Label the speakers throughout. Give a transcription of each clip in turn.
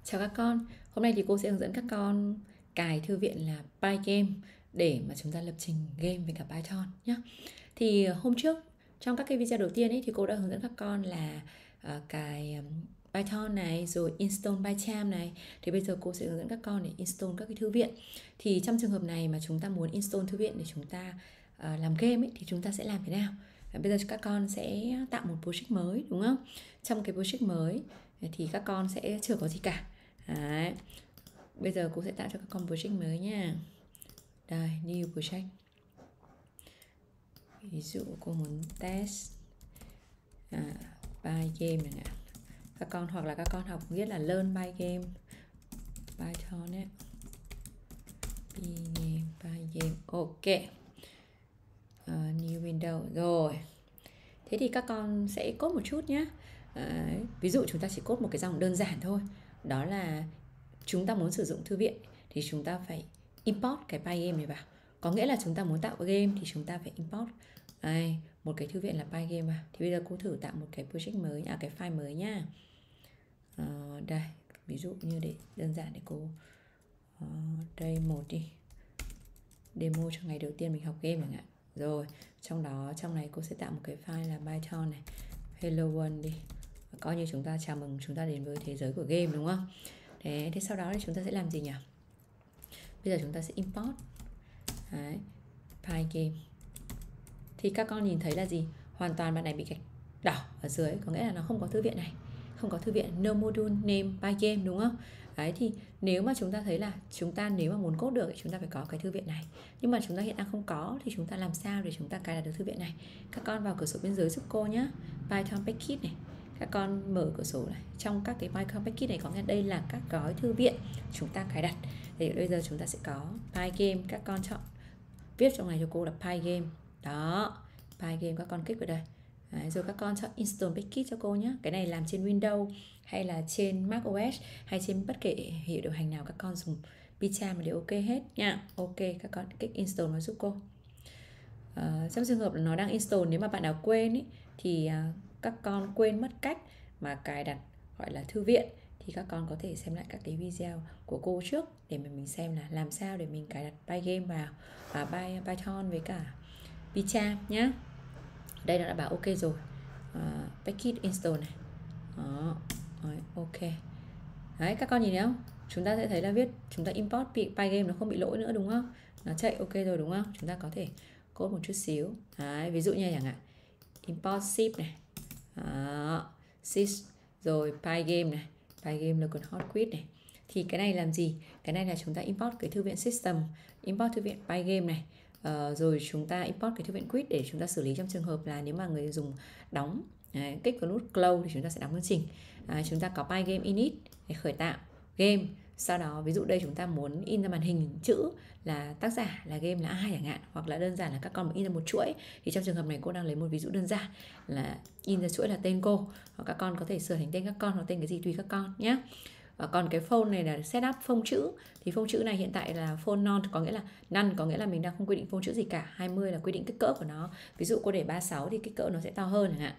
Speaker 1: Chào các con, hôm nay thì cô sẽ hướng dẫn các con cài thư viện là Pygame để mà chúng ta lập trình game với cả Python nhé. Thì hôm trước trong các cái video đầu tiên ấy thì cô đã hướng dẫn các con là cài Python này, rồi install PyCharm này. Thì bây giờ cô sẽ hướng dẫn các con để install các cái thư viện. Thì trong trường hợp này mà chúng ta muốn install thư viện để chúng ta làm game ấy, thì chúng ta sẽ làm thế nào? Bây giờ các con sẽ tạo một project mới, đúng không? Trong cái project mới thì các con sẽ chưa có gì cả. Đấy. Bây giờ cô sẽ tạo cho các con project mới nha. Đây, new project. Ví dụ cô muốn test Pygame chẳng hạn. Các con hoặc là các con học viết là learn Pygame, Python ấy. Pygame, ok. New window rồi. Thế thì các con sẽ code một chút nhé. Ví dụ chúng ta chỉ code một cái dòng đơn giản thôi. Đó là chúng ta muốn sử dụng thư viện thì chúng ta phải import cái Pygame này vào. Có nghĩa là chúng ta muốn tạo game thì chúng ta phải import một cái thư viện là Pygame vào. Thì bây giờ cô thử tạo một cái project mới, cái file mới nhá. Đây, ví dụ như để đơn giản để cô đây một đi, demo cho ngày đầu tiên mình học game chẳng hạn. Rồi, trong này cô sẽ tạo một cái file là Python này, hello world đi. Coi như chúng ta chào mừng chúng ta đến với thế giới của game, đúng không? Thế sau đó thì chúng ta sẽ làm gì nhỉ? Bây giờ chúng ta sẽ import Pygame. Thì các con nhìn thấy là gì? Hoàn toàn bạn này bị gạch đỏ ở dưới, có nghĩa là nó không có thư viện này, không có thư viện, no module name Pygame, đúng không? Đấy, thì nếu mà chúng ta thấy là nếu mà muốn code được thì chúng ta phải có cái thư viện này. Nhưng mà chúng ta hiện đang không có thì chúng ta làm sao để chúng ta cài đặt được thư viện này? Các con vào cửa sổ bên dưới giúp cô nhé, Python package này. Các con mở cửa sổ này, trong các cái Python package này có nghĩa đây là các gói thư viện chúng ta cài đặt. Thì bây giờ chúng ta sẽ có Pygame, các con chọn viết trong này cho cô là Pygame. Đó, Pygame, các con kích vào đây. Đấy, rồi các con chọn install package cho cô nhé. Cái này làm trên Windows hay là trên macOS hay trên bất kể hệ điều hành nào các con dùng PyCharm đều ok hết nha. Ok, các con kích install nó giúp cô. Trong trường hợp là nó đang install, nếu mà bạn nào quên ý, thì các con quên mất cách mà cài đặt gọi là thư viện thì các con có thể xem lại các cái video của cô trước để mình xem là làm sao để mình cài đặt Pygame vào Python với cả PyCharm nhé. Đây nó đã bảo ok rồi. Package install này. Đó. Rồi, ok. Đấy, các con nhìn thấy không? Chúng ta sẽ thấy là chúng ta import Pygame nó không bị lỗi nữa, đúng không? Nó chạy ok rồi, đúng không? Chúng ta có thể code một chút xíu. Đấy, ví dụ như chẳng hạn import zip này. Đó, sys rồi Pygame này, Pygame local hot quit này. Thì cái này làm gì? Cái này là chúng ta import cái thư viện system, import thư viện Pygame này. Rồi chúng ta import cái thư viện quit để chúng ta xử lý trong trường hợp là nếu mà người dùng đóng, kích vào nút close thì chúng ta sẽ đóng chương trình. Chúng ta có Pygame init để khởi tạo game. Sau đó ví dụ đây chúng ta muốn in ra màn hình chữ là tác giả là game là ai chẳng hạn, hoặc là đơn giản là các con muốn in ra một chuỗi, thì trong trường hợp này cô đang lấy một ví dụ đơn giản là in ra chuỗi là tên cô, hoặc các con có thể sửa thành tên các con hoặc tên cái gì tùy các con nhé. Còn cái phông này là setup phông chữ, thì phông chữ này hiện tại là phông none, có nghĩa là none, có nghĩa là mình đang không quy định phông chữ gì cả. 20 là quy định kích cỡ của nó, ví dụ cô để 36 thì kích cỡ nó sẽ to hơn chẳng hạn.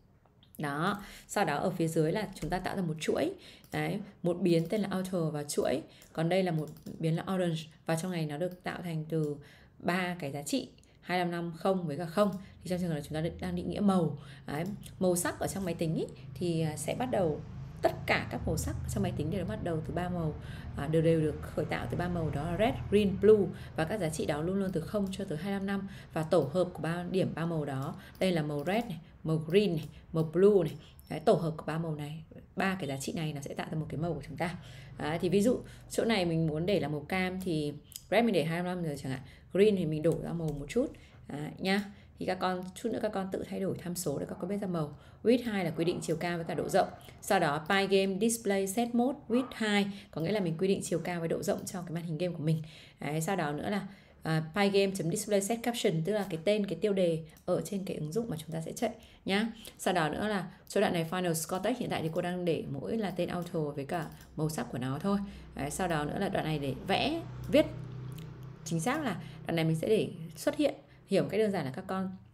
Speaker 1: Đó, sau đó ở phía dưới là chúng ta tạo ra một chuỗi. Đấy, một biến tên là outer và chuỗi. Còn đây là một biến là orange, và trong này nó được tạo thành từ 3 cái giá trị 255, 0 với cả 0. Thì trong trường hợp là chúng ta đang định nghĩa màu. Đấy, màu sắc ở trong máy tính ý, thì sẽ bắt đầu tất cả các màu sắc trong máy tính đều bắt đầu từ 3 màu, đều được khởi tạo từ 3 màu, đó là red, green, blue, và các giá trị đó luôn luôn từ 0 cho tới 255, và tổ hợp của 3 màu đó, đây là màu red này, màu green này, màu blue này. Đấy, tổ hợp của 3 màu này, 3 cái giá trị này nó sẽ tạo ra một cái màu của chúng ta. Đấy, thì ví dụ chỗ này mình muốn để là màu cam thì red mình để 25 rồi chẳng hạn, green thì mình đổi ra màu một chút nhá. Thì các con chút nữa các con tự thay đổi tham số để các con biết ra màu. Width 2 là quy định chiều cao với cả độ rộng. Sau đó Pygame display set mode width 2, có nghĩa là mình quy định chiều cao với độ rộng cho cái màn hình game của mình. Đấy, sau đó nữa là Pygame.display set caption, tức là cái tên, cái tiêu đề ở trên cái ứng dụng mà chúng ta sẽ chạy nhá. Sau đó nữa là số đoạn này final score text, hiện tại thì cô đang để mỗi là tên auto với cả màu sắc của nó thôi. Đấy, sau đó nữa là đoạn này để viết chính xác là đoạn này mình sẽ để xuất hiện, hiểu một cách đơn giản là các con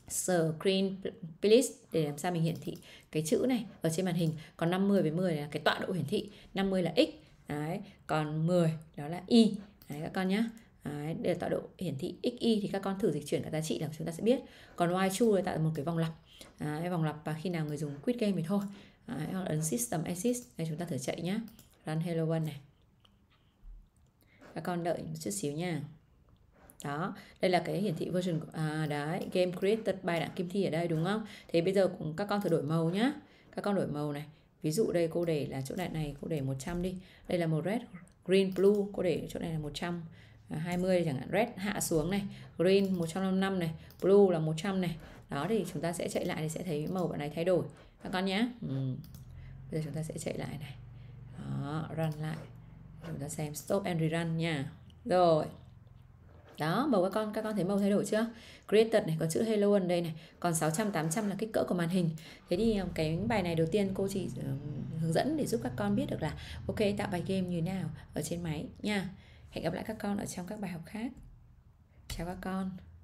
Speaker 1: screen please để làm sao mình hiển thị cái chữ này ở trên màn hình. Còn 50 với 10 là cái tọa độ hiển thị. 50 là x. Đấy, còn 10 đó là y. Đấy các con nhé. Đấy, để tọa độ hiển thị x, y thì các con thử dịch chuyển các giá trị là chúng ta sẽ biết. Còn while true là tạo một cái vòng lặp. Đấy, vòng lặp và khi nào người dùng quit game thì thôi. Đấy, hoặc ấn system exit. Đây chúng ta thử chạy nhé. Run hello world này. Các con đợi một chút xíu nha. Đó, đây là cái hiển thị version đấy, game created by Đặng Kim Thi ở đây đúng không? Thế bây giờ các con thử đổi màu nhá. Các con đổi màu này. Ví dụ đây cô để là chỗ này cô để 100 đi. Đây là màu red, green, blue, cô để chỗ này là 120 chẳng hạn. Red hạ xuống này, green 155 này, blue là 100 này. Đó thì chúng ta sẽ chạy lại thì sẽ thấy màu bạn này thay đổi. Các con nhé. Bây giờ chúng ta sẽ chạy lại này. Đó, run lại. Chúng ta xem stop and rerun nha. Rồi. Đó, màu các con thấy màu thay đổi chưa? Created này, có chữ hello ở đây này. Còn 600, 800 là kích cỡ của màn hình. Thế thì cái bài này đầu tiên cô chỉ hướng dẫn để giúp các con biết được là ok, tạo bài game như thế nào ở trên máy nha. Hẹn gặp lại các con ở trong các bài học khác. Chào các con.